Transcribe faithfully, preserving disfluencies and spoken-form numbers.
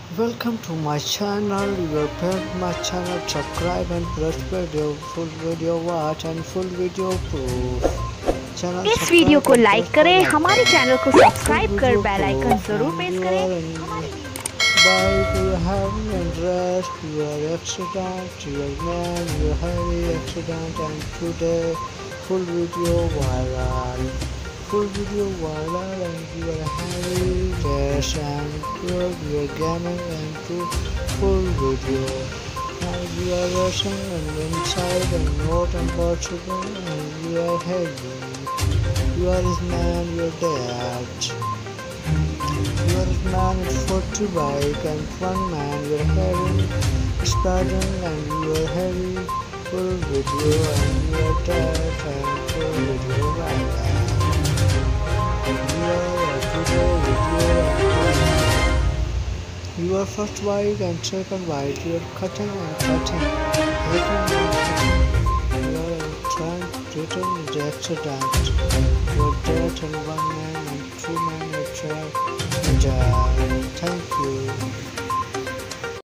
Welcome to my channel. You are parent my channel. Subscribe and press video. Full video watch and full video proof. Channel इस video subscribe को and like press करें, bell हमारे icon. Channel को Full subscribe कर video bell icon proof. जरूर And press you करें। are in bike, you are having and rest. You are accident. You are man. You are heavy accident. And today full video viral. Full video viral and you are heavy dress and good. You are gaming and to full video. And you are rushing and inside and not impossible and you are heavy. You are his man, you are dad. You are his man with forty bike and one man you are having starting and you are heavy full video and you are dad and full video viral. You are first white and second white. You are cutting and cutting. Cutting and cutting. You are trying to return the accident. You are dead and one man and two men are trapped. And uh, thank you.